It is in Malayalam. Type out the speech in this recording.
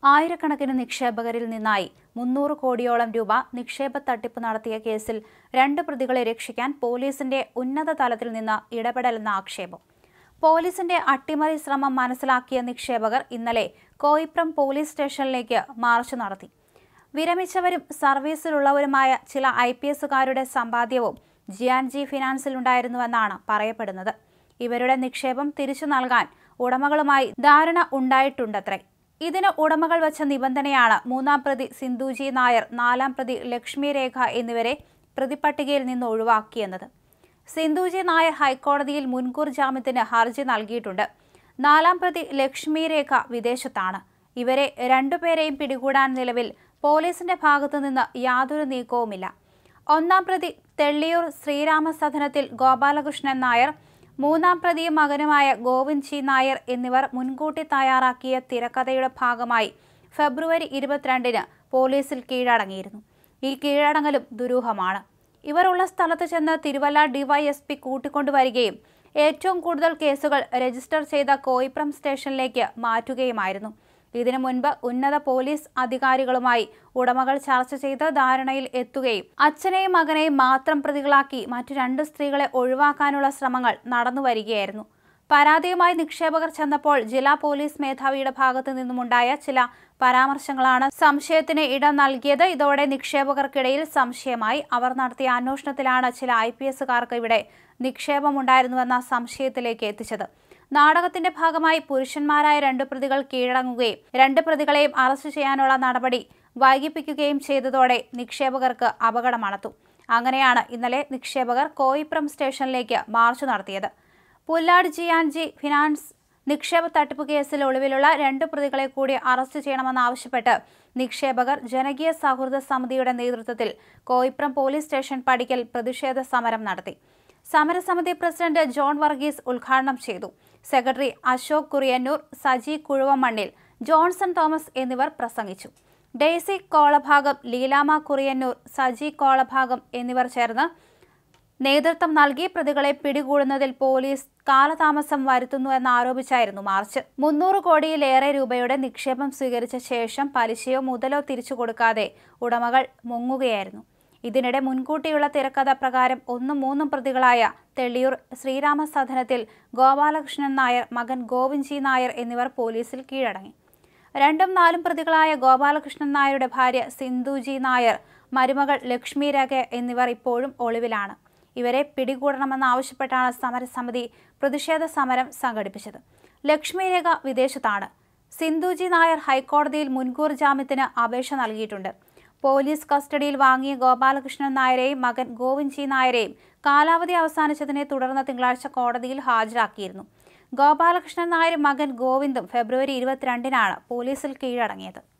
ആയിരക്കണക്കിന് നിക്ഷേപകരിൽ നിന്നായി 300 കോടിയോളം രൂപ നിക്ഷേപ തട്ടിപ്പ് നടത്തിയ കേസിൽ 2 പ്രതികളെ രക്ഷിക്കാൻ പോലീസിന്റെ ഉന്നത തലത്തിൽ നിന്ന് ഇടപെടലെന്ന ആക്ഷേപം. പോലീസിന്റെ അട്ടിമറി ശ്രമം മനസ്സിലാക്കിയ നിക്ഷേപകർ ഇന്നലെ കോയിപ്രം പോലീസ് സ്റ്റേഷനിലേക്ക് മാർച്ച് നടത്തി. വിരമിച്ചവരും സർവീസിലുള്ളവരുമായ ചില IPSകാരുടെ സമ്പാദ്യവും ജിയാൻജി ഫിനാൻസിലുണ്ടായിരുന്നുവെന്നാണ് പറയപ്പെടുന്നത്. ഇവരുടെ നിക്ഷേപം തിരിച്ചു നൽകാൻ ഉടമകളുമായി ധാരണ ഉണ്ടായിട്ടുണ്ടത്രേ. ഇതിന് ഉടമകൾ വച്ച നിബന്ധനയാണ് 3-ാം പ്രതി സിന്ധുജി നായർ, 4-ാം പ്രതി ലക്ഷ്മി രേഖ എന്നിവരെ പ്രതിപട്ടികയിൽ നിന്ന് ഒഴിവാക്കിയെന്നത്. സിന്ധുജി നായർ ഹൈക്കോടതിയിൽ മുൻകൂർ ജാമ്യത്തിന് ഹർജി നൽകിയിട്ടുണ്ട്. 4-ാം പ്രതി ലക്ഷ്മി രേഖ വിദേശത്താണ്. ഇവരെ രണ്ടുപേരെയും പിടികൂടാൻ നിലവിൽ പോലീസിന്റെ ഭാഗത്തുനിന്ന് യാതൊരു നീക്കവുമില്ല. 1-ാം പ്രതി തെള്ളിയൂർ ശ്രീരാമസദനത്തിൽ ഗോപാലകൃഷ്ണൻ നായർ, 3-ാം പ്രതിയും മകനുമായ ഗോവിന്ദ് ജി നായർ എന്നിവർ മുൻകൂട്ടി തയ്യാറാക്കിയ തിരക്കഥയുടെ ഭാഗമായി ഫെബ്രുവരി 22-ന് പോലീസിൽ കീഴടങ്ങിയിരുന്നു. ഈ കീഴടങ്ങലും ദുരൂഹമാണ്. ഇവർ ഉള്ള സ്ഥലത്ത് ചെന്ന് തിരുവല്ല DYSP കൂട്ടിക്കൊണ്ടുവരികയും ഏറ്റവും കൂടുതൽ കേസുകൾ രജിസ്റ്റർ ചെയ്ത കോയിപ്രം സ്റ്റേഷനിലേക്ക് മാറ്റുകയുമായിരുന്നു. ഇതിനു മുൻപ് ഉന്നത പോലീസ് അധികാരികളുമായി ഉടമകൾ ചർച്ച ചെയ്ത് ധാരണയിൽ എത്തുകയും അച്ഛനെയും മകനെയും മാത്രം പ്രതികളാക്കി മറ്റു 2 സ്ത്രീകളെ ഒഴിവാക്കാനുള്ള ശ്രമങ്ങൾ നടന്നുവരികയായിരുന്നു. പരാതിയുമായി നിക്ഷേപകർ ചെന്നപ്പോൾ ജില്ലാ പോലീസ് മേധാവിയുടെ ഭാഗത്തു നിന്നുമുണ്ടായ ചില പരാമർശങ്ങളാണ് സംശയത്തിന് ഇടം നൽകിയത്. ഇതോടെ നിക്ഷേപകർക്കിടയിൽ സംശയമായി. അവർ നടത്തിയ അന്വേഷണത്തിലാണ് ചില IPSകാർക്ക് ഇവിടെ നിക്ഷേപമുണ്ടായിരുന്നുവെന്ന സംശയത്തിലേക്ക് എത്തിച്ചത്. നാടകത്തിന്റെ ഭാഗമായി പുരുഷന്മാരായ 2 പ്രതികൾ കീഴടങ്ങുകയും 2 പ്രതികളെയും അറസ്റ്റ് ചെയ്യാനുള്ള നടപടി വൈകിപ്പിക്കുകയും ചെയ്തതോടെ നിക്ഷേപകർക്ക് അപകടമണത്തു. അങ്ങനെയാണ് ഇന്നലെ നിക്ഷേപകർ കോയിപ്രം സ്റ്റേഷനിലേക്ക് മാർച്ച് നടത്തിയത്. പുല്ലാട് ജിയാൻജി ഫിനാൻസ് നിക്ഷേപ തട്ടിപ്പ് കേസിൽ ഒളിവിലുള്ള 2 പ്രതികളെ കൂടി അറസ്റ്റ് ചെയ്യണമെന്നാവശ്യപ്പെട്ട് നിക്ഷേപകർ ജനകീയ സൗഹൃദ സമിതിയുടെ നേതൃത്വത്തിൽ കോയിപ്രം പോലീസ് സ്റ്റേഷൻ പടിക്കൽ പ്രതിഷേധ സമരം നടത്തി. സമരസമിതി പ്രസിഡന്റ് ജോൺ വർഗീസ് ഉദ്ഘാടനം ചെയ്തു. Secretary Ashok Kuriyannoor, Saji Kuzhuvamannil, Johnson Thomas എന്നിവർ പ്രസംഗിച്ചു. ഡെയ്സി കോളഭാഗം, ലീലാമ്മ കുറിയന്നൂർ, സജി കോളഭാഗം എന്നിവർ ചേർന്ന് നേതൃത്വം നൽകി. പ്രതികളെ പിടികൂടുന്നതിൽ പോലീസ് കാലതാമസം വരുത്തുന്നുവെന്നാരോപിച്ചായിരുന്നു മാർച്ച്. 300 കോടിയിലേറെ രൂപയുടെ നിക്ഷേപം സ്വീകരിച്ച ശേഷം പലിശയോ മുതലോ തിരിച്ചു കൊടുക്കാതെ ഉടമകൾ മുങ്ങുകയായിരുന്നു. ഇതിനിടെ മുൻകൂട്ടിയുള്ള തിരക്കഥ പ്രകാരം 1-ഉം 3-ഉം പ്രതികളായ തെള്ളിയൂർ ശ്രീരാമസദനത്തിൽ ഗോപാലകൃഷ്ണൻ നായർ, മകൻ ഗോവിന്ദ് ജി നായർ എന്നിവർ പോലീസിൽ കീഴടങ്ങി. 2-ഉം 4-ഉം പ്രതികളായ ഗോപാലകൃഷ്ണൻ നായരുടെ ഭാര്യ സിന്ധുജി നായർ, മരുമകൾ ലക്ഷ്മി രേഖ എന്നിവർ ഇപ്പോഴും ഒളിവിലാണ്. ഇവരെ പിടികൂടണമെന്നാവശ്യപ്പെട്ടാണ് സമരസമിതി പ്രതിഷേധ സമരം സംഘടിപ്പിച്ചത്. ലക്ഷ്മി രേഖ വിദേശത്താണ്. സിന്ധുജി നായർ ഹൈക്കോടതിയിൽ മുൻകൂർ ജാമ്യത്തിന് അപേക്ഷ നൽകിയിട്ടുണ്ട്. പോലീസ് കസ്റ്റഡിയിൽ വാങ്ങിയ ഗോപാലകൃഷ്ണൻ നായരെയും മകൻ ഗോവിന്ദ് ജി നായരെയും കാലാവധി അവസാനിച്ചതിനെ തുടർന്ന് തിങ്കളാഴ്ച കോടതിയിൽ ഹാജരാക്കിയിരുന്നു. ഗോപാലകൃഷ്ണൻ നായരും മകൻ ഗോവിന്ദും ഫെബ്രുവരി 22-നാണ് പോലീസിൽ കീഴടങ്ങിയത്.